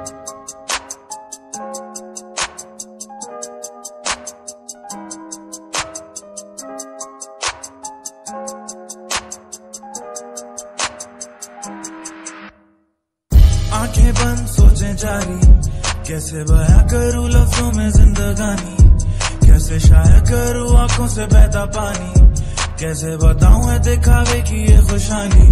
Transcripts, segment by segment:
आंखें बंद सोचें जारी, कैसे बयां करूं लफ्जों में जिंदगानी, कैसे शायर करूं आंखों से बहता पानी, कैसे बताऊं है दिखावे की ये खुशहाली।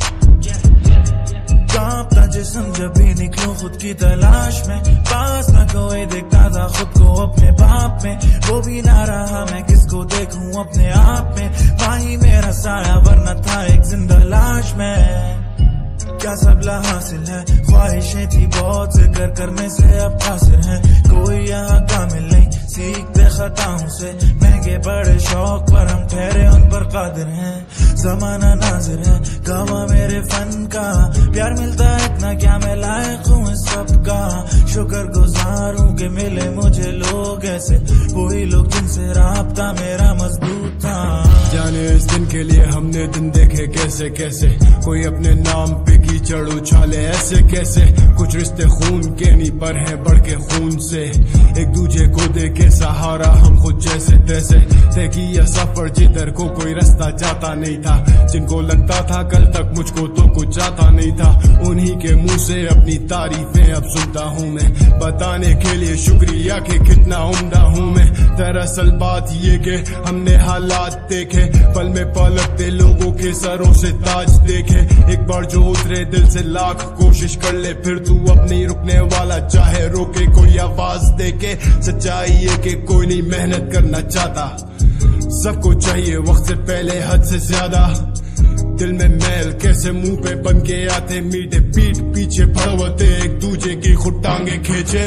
कांपता जिस्म जब भी निकलूं खुद की तलाश में, पास न कोई देखता था खुद को अपने बाप में, वो भी ना रहा मैं किसको देखूं अपने आप में, वही मेरा साया वरना था एक जिंदा लाश में। क्या सबला हासिल है, ख्वाहिशें थी बहुत से कर कर में से अब कासिर हैं, कोई यहाँ कामिल नहीं सीखते खताओं से, महंगे बड़े शौक पर हम ठहरे उन पर कादिर हैं, जमाना नाजिर है गवा मेरे फन का, प्यार मिलता है इतना क्या मैं लायक हूँ इस सब का, शुक्र गुजार हूँ कि मिले मुझे लोग ऐसे, वही लोग जिनसे राब्ता मेरा मजबूत था। जाने इस दिन के लिए हमने दिन देखे कैसे कैसे, कोई अपने नाम पे कीचड़ उछाले ऐसे कैसे, कुछ रिश्ते खून के नहीं पर हैं बढ़ के खून से, एक दूजे को दे के सहारा हम खुद जैसे तैसे, तय किया सफर जिधर को कोई रास्ता जाता नहीं था, जिनको लगता था कल तक मुझको तो कुछ आता नहीं था, उन्हीं के मुंह से अपनी तारीफें अब सुनता हूँ मैं, बताने के लिए शुक्रिया कि कितना उम्दा हूँ मैं। दरअसल बात ये कि हमने हालात देखे, पल में पलटते लोगों के सरों से ताज देखे, एक बार जो उतरे दिल से लाख कोशिश कर ले, फिर तू अपनी रुकने वाला चाहे रोके कोई आवाज देके, सच्चाई ये कि कोई नहीं मेहनत करना चाहता, सबको चाहिए वक्त से पहले हद से ज्यादा, दिल में मैल कैसे मुंह पे बन के आते मीठे, पीठ पीछे भड़वते एक दूजे की खुद टांगे खींचे,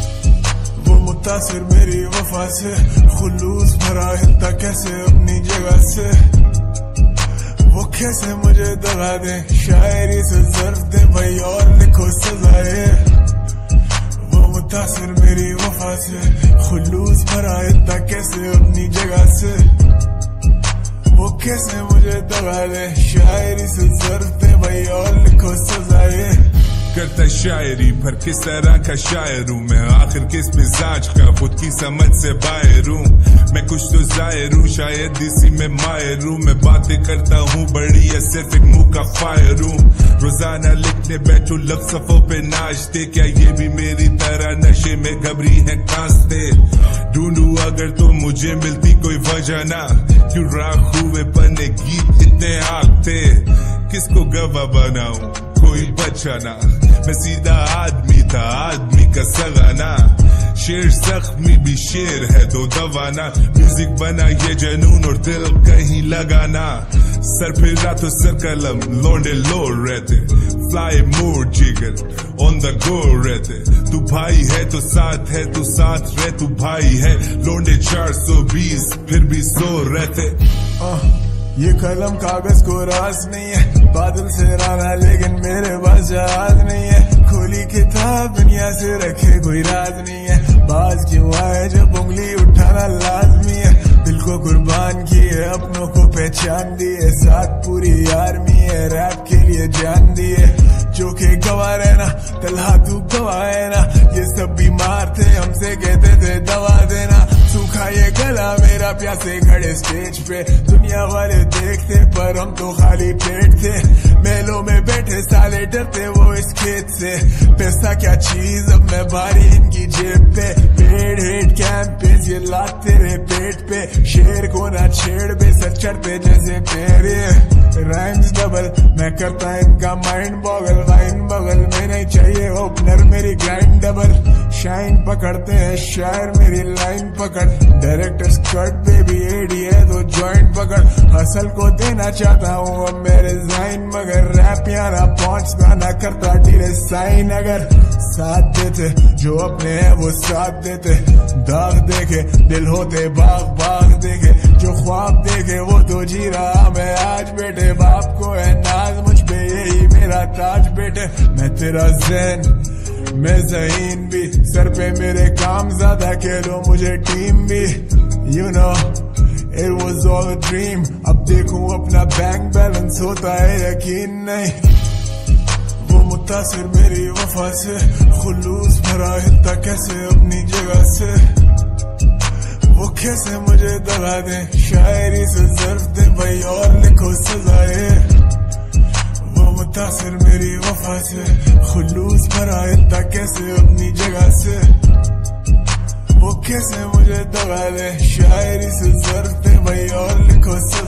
वो मुतासिर मेरी वफा से, खुलूस भरा हिलता कैसे अपनी जगह से, वो कैसे मुझे दगा दे, शायरी से ज़र्फ दे भाई और लिखो सजाए, वो मुतासिर मेरी वफा से, खुलूस भरा हिलता कैसे अपनी जगह से, वो कैसे मुझे दगा दे, शायरी से ज़र्फ दे भाई और लिखो सजाए। करता शायरी पर किस तरह का शायर हूँ मैं, आखिर किस मिजाज का खुद की समझ से बाहर हूँ मैं, कुछ तो जाहिर हूँ शायद इसी में माहिर हूँ मैं, बातें करता हूँ बड़ी है सिर्फ एक मुंह का फायर हूँ, रोजाना लिखने बैठो लफ्ज़ों पे नाचते, क्या ये भी मेरी तरह नशे में घबरी है कांसते, ढूंढूं अगर तो मुझे मिलती कोई वजह ना, क्यों राख हुए बने गीत इतने आगते, किसको गवाह बनाऊं कोई बचाना, मैं सीधा आदमी था आदमी का सगाना, शेर जख्मी भी शेर है दो दवाना, म्यूजिक बना ये जनून और दिल कहीं लगाना, सर फिरा तो सर कलम लौंडे लो रहते, फ्लाई मोर जिगर ऑन द गो रहते, तू भाई है तो साथ है, तू साथ रह तू भाई है, लौंडे 420 फिर भी 100 रहते। ये कलम कागज को राज नहीं है, बादल से राना लेकिन मेरे पास जहाज नहीं है, खुली किताब दुनिया से रखे कोई राज नहीं है, बाज क्यों आए जब उंगली उठाना लाजमी है, दिल को कुर्बान किए अपनों को पहचान दिए, साथ पूरी आर्मी है रैप के लिए जान दिए, जो के गवा रहना तलहा तू गवाए ना, ये सब बीमार थे हमसे कहते थे दवा देना, सूखा ये गला मेरा प्यासे खड़े स्टेज पे, दुनिया वाले देखते पर हम तो खाली पेट थे, मेलों में बैठे साले डरते वो इस खेत से, पैसा क्या चीज अब मैं भारी इनकी जेब पे, पेड़ हेड कैंपेन ये लात तेरे पेट पे, शेर को ना छेड़ बे सर चढ़ते जैसे पेड़, राइम्स डबल मैं करता इनका माइंड बॉगल, वाइन बगल में नहीं चाहिए ओपनर मेरी ग्राइंड डबल, शाइन पकड़ते हैं शायर मेरी लाइन पकड़, डायरेक्टर स्कर्ट बेबी एडी है तो जॉइंट पकड़, हसल को देना चाहता हूँ अब मेरे जाइन, मगर रैप यहाँ ना पहुँचता ना करता टीरे साइन, अगर साथ देते जो अपने हैं वो साथ देते, दाग देखे दिल होते बाग बाग देखे, जो ख्वाब देखे वो तो जी रहा मैं आज, बेटे बाप को है नाज मुझ पे यही मेरा ताज, बेटे मैं तेरा ज़ैन मैं ज़हीन भी, सर पे मेरे काम ज्यादा कह लो मुझे टीम भी, you know it was all a dream, अब देखूं अपना बैंक बैलेंस होता है यकीन नहीं, वो मुतासिर मेरी वफा से, खुलूस भरा हिता कैसे अपनी जगह से, वो कैसे मुझे दगा दे, शायरी से ज़र्फ दे भाई और लिखो सजाए। वो मुतासिर मेरी वफा से, खुलूस भरा हिता कैसे अपनी जगह से, वो कैसे मुझे दगा दे, शायरी से ज़र्फ दे भाई और लिखो सजाए।